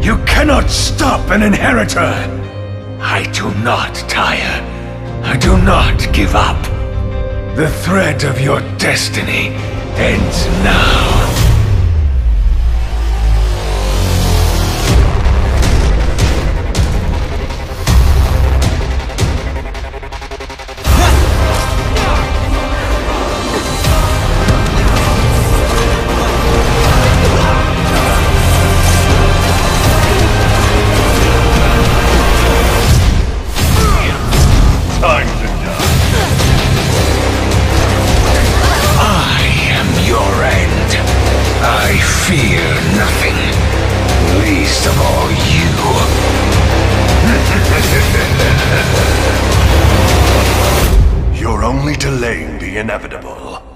You cannot stop an inheritor! I do not tire. I do not give up. The thread of your destiny ends now. Time to die. I am your end. I fear nothing, least of all you. You're only delaying the inevitable.